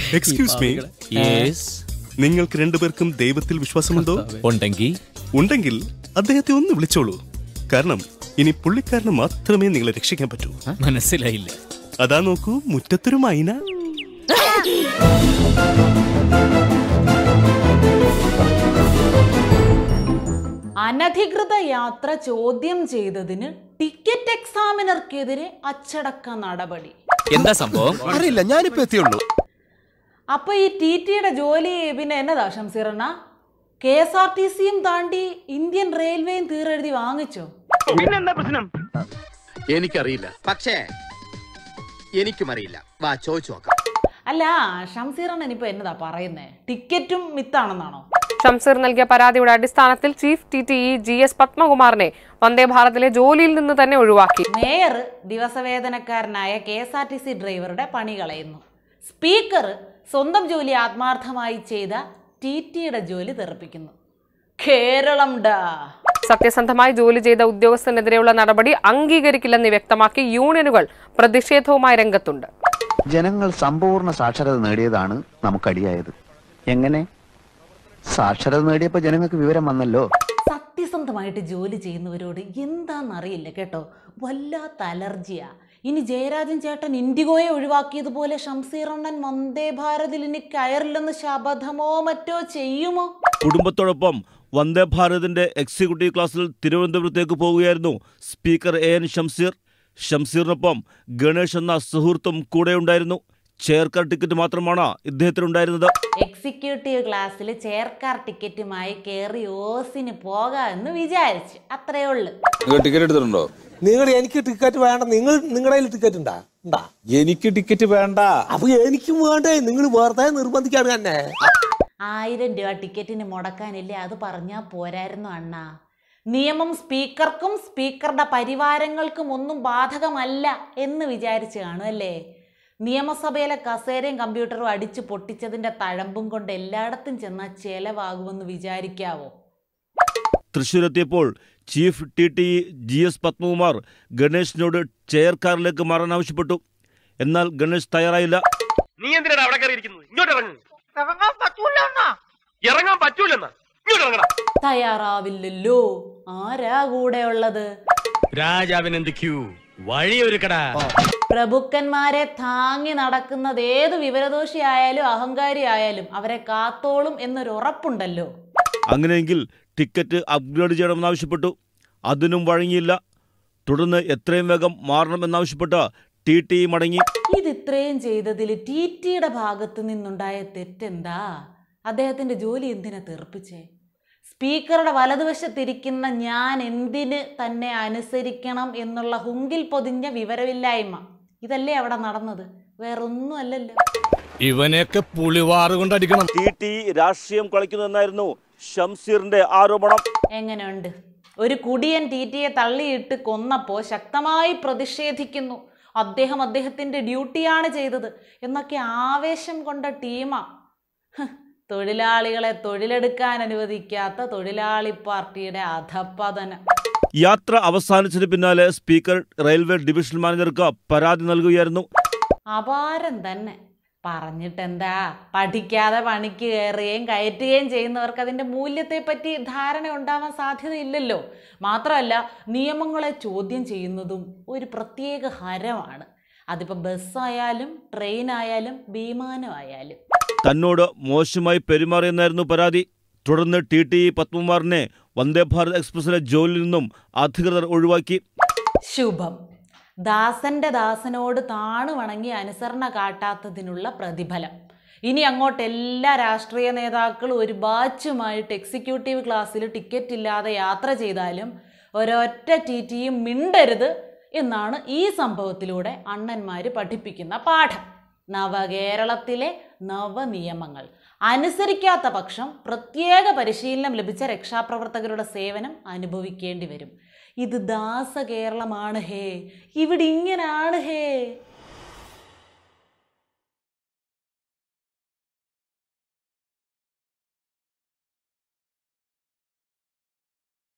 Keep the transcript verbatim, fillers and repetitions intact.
Excuse me. നിങ്ങൾക്ക് രണ്ടുപേർക്കും ദൈവത്തിൽ വിശ്വാസമുണ്ടോ? ഉണ്ടെങ്കിൽ ഉണ്ടെങ്കിൽ അദ്ദേഹത്തെ ഒന്ന് വിളിച്ചോളൂ. കാരണം ഇനി പുള്ളിക്കാരന് മാത്രമേ നിങ്ങളെ രക്ഷിക്കാൻ പറ്റൂ. മനസ്സിലായില്ല. അതാ നോക്കൂ, മുറ്റത്തൊരു മൈന. അനധികൃത യാത്ര ചോദ്യം ചെയ്തതിന് ടിക്കറ്റ് എക്സാമിനർക്കെതിരെ അച്ചടക്ക നടപടി. എന്താ സംഭവം? അറിയില്ല, ഞാനിപ്പോ എത്തിയുള്ളൂ. അപ്പൊ ഈ ടി ടിയുടെ ജോലി പിന്നെ എന്നതാ ഷംസീറണ്ണ? കെ എസ് ആർ ടി സിയും താണ്ടി ഇന്ത്യൻ റെയിൽവേയും തീരെഴുതി വാങ്ങിച്ചോ? പിന്നെന്താ പ്രശ്നം? എനിക്കറിയില്ല, പക്ഷേ എനിക്കും അറിയില്ല. വാ ചോദിച്ചു നോക്കാം. അല്ല ഷംസീറണ്ണൻ ഇപ്പൊ എന്നതാ പറയുന്നേ? ടിക്കറ്റും മിത്താണെന്നാണോ? ഷംസീർ നൽകിയ പരാതിയുടെ അടിസ്ഥാനത്തിൽ chief T T E G S പത്മകുമാറിനെ വന്ദേ ഭാരതിലെ ജോലിയിൽ നിന്ന് തന്നെ ഒഴിവാക്കി. മേയർ ദിവസവേതനക്കാരനായ K S R T C ഡ്രൈവറുടെ പണി കളയുന്നു. സ്പീക്കർ സ്വന്തം ജോലി ആത്മാർത്ഥമായി ചെയ്ത ടി ടിയുടെ ജോലി തെറിപ്പിക്കുന്നു. കേരളം ഡാ. സത്യസന്ധമായി ജോലി ചെയ്ത ഉദ്യോഗസ്ഥനെതിരെയുള്ള നടപടി അംഗീകരിക്കില്ലെന്ന് വ്യക്തമാക്കി യൂണിയനുകൾ പ്രതിഷേധവുമായി രംഗത്തുണ്ട്. ജനങ്ങൾ സമ്പൂർണ്ണ സാക്ഷരത നേടിയതാണ് നമുക്കടിയായത്. എങ്ങനെ? സാക്ഷരത നേടിയപ്പോ ജനങ്ങൾക്ക് വിവരം വന്നല്ലോ. സത്യസന്ധമായിട്ട് ജോലി ചെയ്യുന്നവരോട് എന്താണെന്നറിയില്ല കേട്ടോ, വല്ലാത്ത അലർജിയാ. ഇനി ജയരാജൻ ചേട്ടൻ ഇൻഡിഗോയെ ഒഴിവാക്കിയതുപോലെ ഷംസീറണ്ണൻ വന്ദേ ഭാരതിൽ ഇനി കയറില്ലെന്ന് ശപഥമോ മറ്റോ ചെയ്യുമോ? കുടുംബത്തോടൊപ്പം വന്ദേ ഭാരതിന്റെ എക്സിക്യൂട്ടീവ് ക്ലാസ്സിൽ തിരുവനന്തപുരത്തേക്ക് പോവുകയായിരുന്നു സ്പീക്കർ എ എൻ ഷംസീർ. ഷംസീറിനൊപ്പം ഗണേഷ് എന്ന സുഹൃത്തും കൂടെ ഉണ്ടായിരുന്നു. ചെയർകാർ ടിക്കറ്റ് മാത്രമാണ് ഇദ്ദേഹത്തിനുണ്ടായിരുന്നത്. എക്സിക്യൂട്ടീവ് ക്ലാസ്സിൽ ചെയർകാർ ടിക്കറ്റുമായി കയറി ഓസിന് പോകാമെന്ന് വിചാരിച്ചു, അത്രേ ഉള്ളു. ടിക്കറ്റ് എടുത്തിട്ടുണ്ടോ? നിങ്ങൾ എനിക്ക് ടിക്കറ്റ് വേണ്ട. നിങ്ങൾ നിങ്ങളുടെ കയ്യിൽ ടിക്കറ്റ് ഉണ്ടാ? എനിക്ക് ടിക്കറ്റ് വേണ്ട. അപ്പൊ എനിക്കും വേണ്ടേ? നിങ്ങൾ വെറുതെ നിർബന്ധിക്കാണ് തന്നെ. ആയിരം രൂപ ടിക്കറ്റിന് മുടക്കാനില്ലേ? അത് പറഞ്ഞാ പോരായിരുന്നു അണ്ണാ. നിയമം സ്പീക്കർക്കും സ്പീക്കറുടെ പരിവാരങ്ങൾക്കും ഒന്നും ബാധകമല്ല എന്ന് വിചാരിച്ചു കാണുമല്ലേ? നിയമസഭയിലെ കസേരയും കമ്പ്യൂട്ടറും അടിച്ചു പൊട്ടിച്ചതിന്റെ തഴമ്പും കൊണ്ട് എല്ലായിടത്തും ചെന്നാൽ ചെലവാകുമെന്ന് വിചാരിക്കാവോ? തൃശ്ശൂരെത്തിയപ്പോൾ chief T T G S Padmakumar ഗണേഷിനോട് ചെയർകാറിലേക്ക് മാറാൻ ആവശ്യപ്പെട്ടു. എന്നാൽ ഗണേഷ് തയ്യാറായില്ല. നീ എന്തിനാണ് അവിടെ കയറിയിരിക്കുന്നത്? ഇങ്ങോട്ട് ഇറങ്ങും. ഇറങ്ങാൻ പറ്റൂലെന്നാ. ഇറങ്ങാൻ പറ്റൂലെന്നാ. ഇങ്ങോട്ട് ഇറങ്ങടാ. തയ്യാറാവില്ലല്ലോ. ആരാ കൂടെ ഉള്ളത്? രാജാവിനെന്ത് ക്യൂ വഴിയൊരുക്കടാ. പ്രഭുക്കന്മാരെ താങ്ങി നടക്കുന്നത് ഏത് വിവരദോഷിയായാലും അഹങ്കാരി ആയാലും അവരെ കാത്തോളും എന്നൊരു ഉറപ്പുണ്ടല്ലോ. അങ്ങനെയെങ്കിൽ ടിക്കറ്റ് അപ്ഗ്രേഡ് ചെയ്യണമെന്നാവശ്യപ്പെട്ടു. അതിനും വഴങ്ങിയില്ല. തുടർന്ന് എത്രയും വേഗം മാറണമെന്നാവശ്യപ്പെട്ട് ടി ടി മടങ്ങി. ഇത് ഇത്രയും ചെയ്തതിൽ ടി ടിയുടെ ഭാഗത്തു നിന്നുണ്ടായ തെറ്റെന്താ? അദ്ദേഹത്തിന്റെ ജോലി എന്തിനാ തെറിപ്പിച്ചേ? സ്പീക്കറുടെ വലതുവശത്തിരിക്കുന്ന ഞാൻ എന്തിന് തന്നെ അനുസരിക്കണം എന്നുള്ള ഹുങ്കിൽ പൊതിഞ്ഞ വിവരമില്ലായ്മ. ഇതല്ലേ അവിടെ നടന്നത്, വേറൊന്നും അല്ലല്ലോ. ഇവനെയൊക്കെ പുളിവാറ് കൊണ്ടടിക്കണം. ടി ടി രാഷ്ട്രീയം കളിക്കുന്നതെന്നായിരുന്നു ഷംസീറിന്റെ ആരോപണം. എങ്ങനെയുണ്ട്? ഒരു കുടിയൻ ടി ടിയെ തള്ളിയിട്ട് കൊന്നപ്പോൾ ശക്തമായി പ്രതിഷേധിക്കുന്നു. അദ്ദേഹം അദ്ദേഹത്തിന്റെ ഡ്യൂട്ടിയാണ് ചെയ്തത് എന്നൊക്കെ ആവേശം കൊണ്ട ടീമാ. തൊഴിലാളികളെ തൊഴിലെടുക്കാൻ അനുവദിക്കാത്ത തൊഴിലാളി പാർട്ടിയുടെ അധപ്പതനം. യാത്ര അവസാനിച്ചതിന് പിന്നാലെ സ്പീക്കർ റെയിൽവേ ഡിവിഷൻ മാനേജർക്ക് പരാതി നൽകുകയായിരുന്നു. അപാരം തന്നെ. പറഞ്ഞിട്ടെന്താ, പഠിക്കാതെ പണിക്ക് കയറുകയും കയറ്റുകയും ചെയ്യുന്നവർക്ക് അതിൻ്റെ മൂല്യത്തെപ്പറ്റി ധാരണ ഉണ്ടാവാൻ സാധ്യതയില്ലല്ലോ. മാത്രമല്ല നിയമങ്ങളെ ചോദ്യം ചെയ്യുന്നതും ഒരു പ്രത്യേക ഹരമാണ്. അതിപ്പോൾ ബസ്സായാലും ട്രെയിനായാലും വിമാനമായാലും. തന്നോട് മോശമായി പെരുമാറിയെന്നായിരുന്നു പരാതി. തുടർന്ന് ടി ടി പത്മകുമാറിനെ വന്ദേ ഭാരത് എക്സ്പ്രസിലെ ജോലിയിൽ നിന്നും അധികൃതർ ഒഴിവാക്കി. ശുഭം. ദാസന്റെ ദാസനോട് താണു വണങ്ങി അനുസരണ കാട്ടാത്തതിനുള്ള പ്രതിഫലം. ഇനി അങ്ങോട്ട് എല്ലാ രാഷ്ട്രീയ നേതാക്കളും ഒരു ബാച്ചുമായിട്ട് എക്സിക്യൂട്ടീവ് ക്ലാസ്സിൽ ടിക്കറ്റ് ഇല്ലാതെ യാത്ര ചെയ്താലും ഒരൊറ്റ ടി ടിയും മിണ്ടരുത് എന്നാണ് ഈ സംഭവത്തിലൂടെ അണ്ണന്മാർ പഠിപ്പിക്കുന്ന പാഠം. നവകേരളത്തിലെ നവനിയമങ്ങൾ അനുസരിക്കാത്ത പക്ഷം പ്രത്യേക പരിശീലനം ലഭിച്ച രക്ഷാപ്രവർത്തകരുടെ സേവനം അനുഭവിക്കേണ്ടി വരും. ഇത് ദാസ കേരളമാണ് ഹേ, ഇവിടെ ഇങ്ങനാണ് ഹേ.